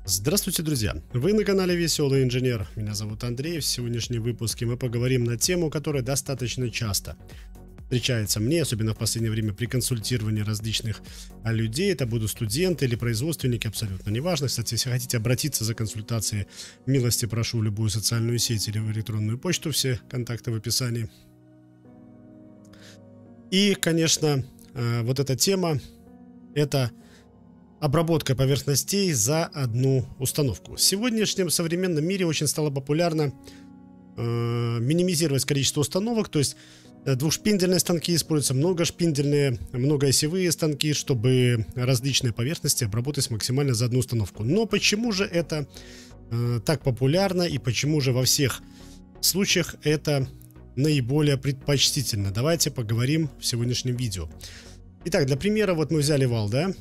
Здравствуйте, друзья! Вы на канале Веселый Инженер. Меня зовут Андрей. В сегодняшнем выпуске мы поговорим на тему, которая достаточно часто встречается мне, особенно в последнее время при консультировании различных людей. Это будут студенты или производственники, абсолютно неважно. Кстати, если хотите обратиться за консультацией, милости прошу в любую социальную сеть или в электронную почту, все контакты в описании. И, конечно, вот эта тема – это обработка поверхностей за одну установку. В сегодняшнем современном мире очень стало популярно минимизировать количество установок, то есть двухшпиндельные станки используются, многошпиндельные, многоосевые станки, чтобы различные поверхности обработать максимально за одну установку. Но почему же это так популярно и почему же во всех случаях это наиболее предпочтительно? Давайте поговорим в сегодняшнем видео. Итак, для примера, вот мы взяли вал, да?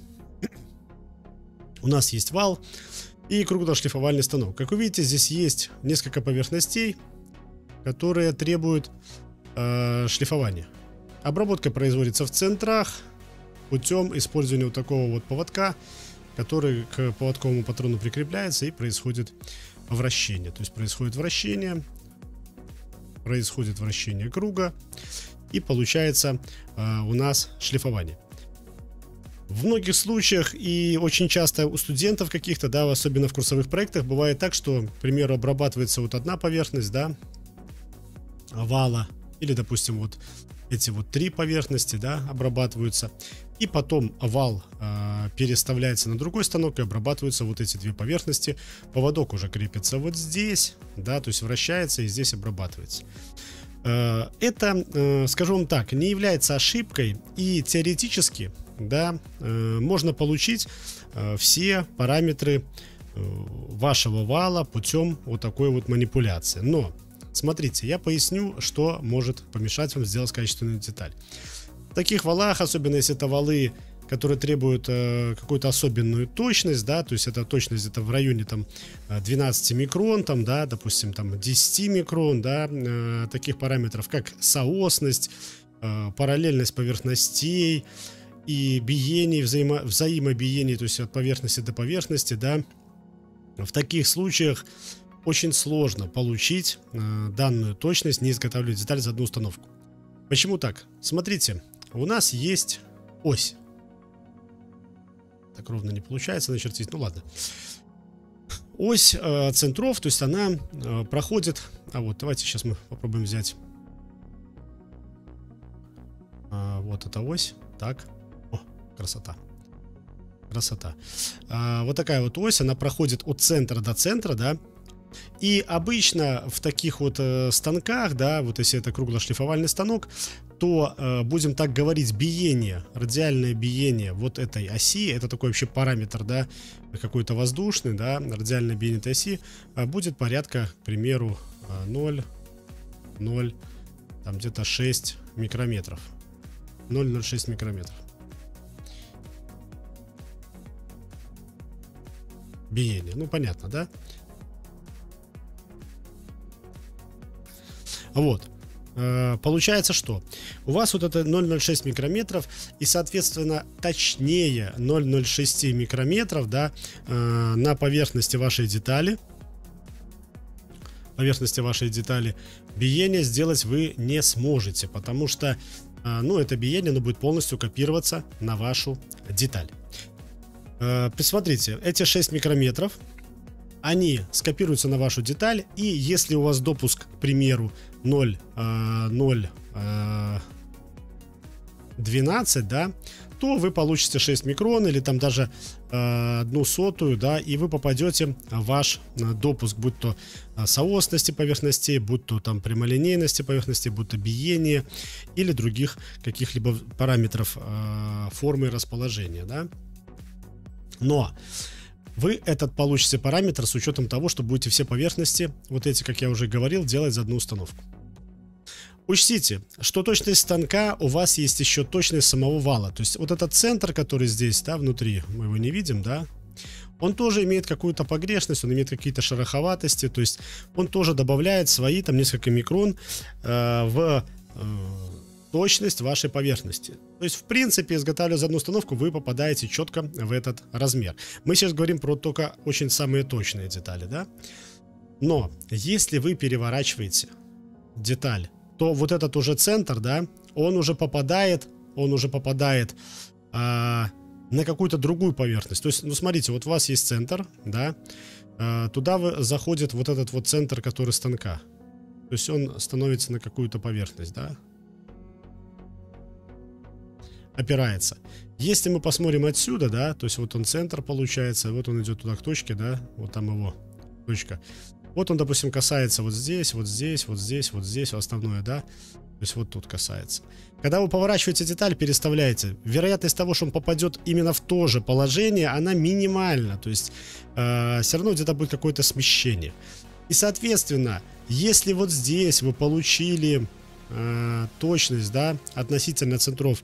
У нас есть вал и круглошлифовальный станок. Как вы видите, здесь есть несколько поверхностей, которые требуют шлифования. Обработка производится в центрах путем использования вот такого вот поводка, который к поводковому патрону прикрепляется, и происходит вращение. То есть происходит вращение круга, и получается у нас шлифование. В многих случаях и очень часто у студентов каких-то, да, особенно в курсовых проектах, бывает так, что, к примеру, обрабатывается вот одна поверхность, да, вала, или, допустим, вот эти вот три поверхности, да, обрабатываются, и потом вал переставляется на другой станок и обрабатываются вот эти две поверхности. Поводок уже крепится вот здесь, да, то есть вращается и здесь обрабатывается. Это, скажу вам так, не является ошибкой, и теоретически, да, можно получить все параметры вашего вала путем вот такой вот манипуляции. Но смотрите, я поясню, что может помешать вам сделать качественную деталь. В таких валах, особенно если это валы, которые требуют какую-то особенную точность, да, то есть эта точность где-то в районе там 12 микрон, там, да, допустим, там 10 микрон, да, таких параметров, как соосность, параллельность поверхностей и биений, взаимобиений, то есть от поверхности до поверхности, да. В таких случаях очень сложно получить данную точность, не изготавливая деталь за одну установку. Почему так? Смотрите, у нас есть ось. Так ровно не получается начертить, ну ладно. Ось центров, то есть она проходит. А вот давайте сейчас мы попробуем взять вот эта ось. Так, о, красота. Красота. Вот такая вот ось, она проходит от центра до центра, да. И обычно в таких вот станках, да, вот если это круглошлифовальный станок, то, будем так говорить, биение, радиальное биение вот этой оси, это такой вообще параметр, да, какой-то воздушный, да, радиальное биение этой оси будет порядка, к примеру, 0,0, там где-то 6 микрометров. 0,06 микрометров. Биение, ну понятно, да? Вот. Получается, что у вас вот это 0,06 микрометров, и, соответственно, точнее 0,06 микрометров, да, на поверхности вашей детали, биение сделать вы не сможете, потому что, ну, это биение, оно будет полностью копироваться на вашу деталь. Присмотрите, эти 6 микрометров, они скопируются на вашу деталь, и если у вас допуск, к примеру, 0,012, да, то вы получите 6 микрон или там даже 1/100, да, и вы попадете в ваш допуск, будь то соосности поверхностей, будь то там прямолинейности поверхностей, будь то биение или других каких-либо параметров формы и расположения, да. Но вы этот получите параметр с учетом того, что будете все поверхности, вот эти, как я уже говорил, делать за одну установку. Учтите, что точность станка у вас есть еще точность самого вала. То есть вот этот центр, который здесь, да, внутри, мы его не видим, да, он тоже имеет какую-то погрешность, он имеет какие-то шероховатости, то есть он тоже добавляет свои там несколько микрон в точность вашей поверхности. То есть, в принципе, изготавливая за одну установку, вы попадаете четко в этот размер. Мы сейчас говорим про только очень самые точные детали, да? Но если вы переворачиваете деталь, то вот этот уже центр, да, он уже попадает на какую-то другую поверхность. То есть, ну, смотрите, вот у вас есть центр, да, туда заходит вот этот вот центр, который станка. То есть он становится на какую-то поверхность, да, опирается. Если мы посмотрим отсюда, да, то есть вот он центр получается, вот он идет туда к точке, да, вот там его точка. Вот он, допустим, касается вот здесь, вот здесь, вот здесь, вот здесь, основное, да. То есть вот тут касается. Когда вы поворачиваете деталь, переставляете, вероятность того, что он попадет именно в то же положение, она минимальна. То есть все равно где-то будет какое-то смещение. И, соответственно, если вот здесь вы получили точность, да, относительно центров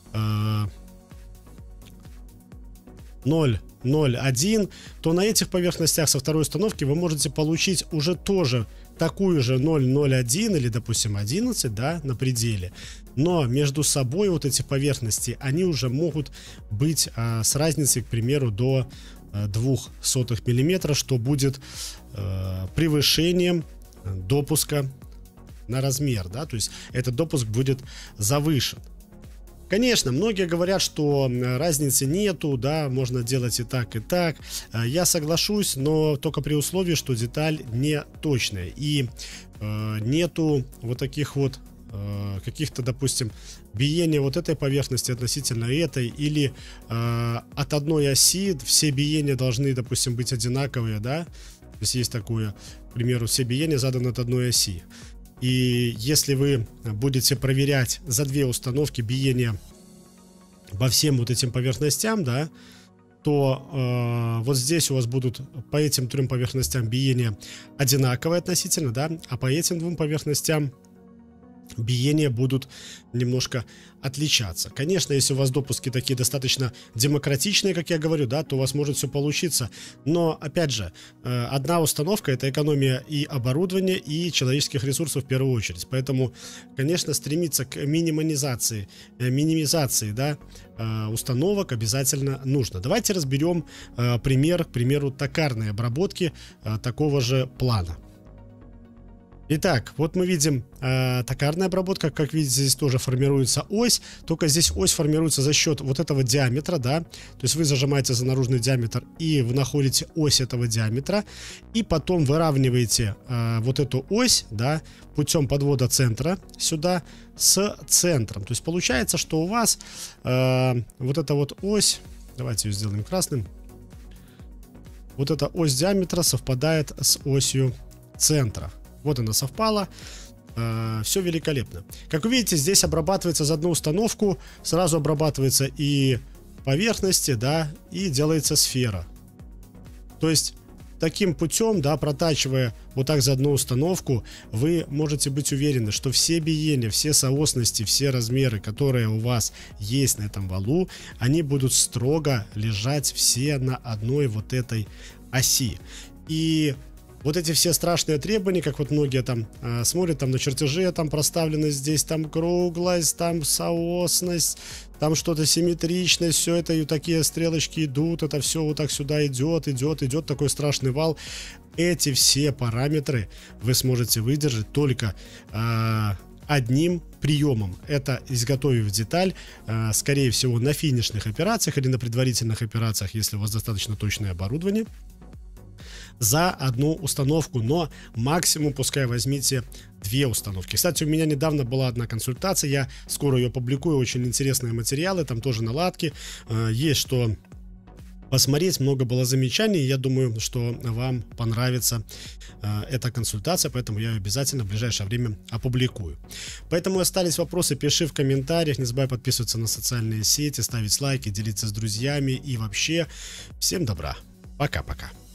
0,01, то на этих поверхностях со второй установки вы можете получить уже тоже такую же 0,01 или, допустим, 11, да, на пределе. Но между собой вот эти поверхности, они уже могут быть с разницей, к примеру, до 0,02 мм, что будет превышением допуска на размер, да, то есть этот допуск будет завышен. Конечно, многие говорят, что разницы нету, да, можно делать и так, и так. Я соглашусь, но только при условии, что деталь не точная и нету вот таких вот каких-то, допустим, биения вот этой поверхности относительно этой, или от одной оси все биения должны, допустим, быть одинаковые, да, то есть есть такое, к примеру, все биения заданы от одной оси. И если вы будете проверять за две установки биения по всем вот этим поверхностям, да, то вот здесь у вас будут по этим трем поверхностям биения одинаковые относительно, да, а по этим двум поверхностям биения будут немножко отличаться. Конечно, если у вас допуски такие достаточно демократичные, как я говорю, да, то у вас может все получиться. Но, опять же, одна установка — это экономия и оборудования, и человеческих ресурсов в первую очередь. Поэтому, конечно, стремиться к минимизации, да, установок обязательно нужно. Давайте разберем пример, к примеру, токарной обработки такого же плана. Итак, вот мы видим токарная обработка. Как видите, здесь тоже формируется ось. Только здесь ось формируется за счет вот этого диаметра, да. То есть вы зажимаете за наружный диаметр и вы находите ось этого диаметра. И потом выравниваете вот эту ось, да, путем подвода центра сюда с центром. То есть получается, что у вас вот эта вот ось, давайте ее сделаем красным. Вот эта ось диаметра совпадает с осью центра. Вот она совпала. Все великолепно. Как вы видите, здесь обрабатывается за одну установку, сразу обрабатывается и поверхности, да, и делается сфера. То есть таким путем, да, протачивая вот так за одну установку, вы можете быть уверены, что все биения, все соосности, все размеры, которые у вас есть на этом валу, они будут строго лежать все на одной вот этой оси. И вот эти все страшные требования, как вот многие там смотрят там на чертежи, там проставленность здесь, там круглость, там соосность, там что-то симметричность, все это и такие стрелочки идут, это все вот так сюда идет такой страшный вал. Эти все параметры вы сможете выдержать только одним приемом. Это изготовив деталь, скорее всего, на финишных операциях или на предварительных операциях, если у вас достаточно точное оборудование, за одну установку, но максимум пускай возьмите две установки. Кстати, у меня недавно была одна консультация, я скоро ее публикую, очень интересные материалы, там тоже наладки, есть что посмотреть, много было замечаний, я думаю, что вам понравится эта консультация, поэтому я ее обязательно в ближайшее время опубликую. Поэтому остались вопросы, пиши в комментариях, не забывай подписываться на социальные сети, ставить лайки, делиться с друзьями и вообще всем добра. Пока-пока.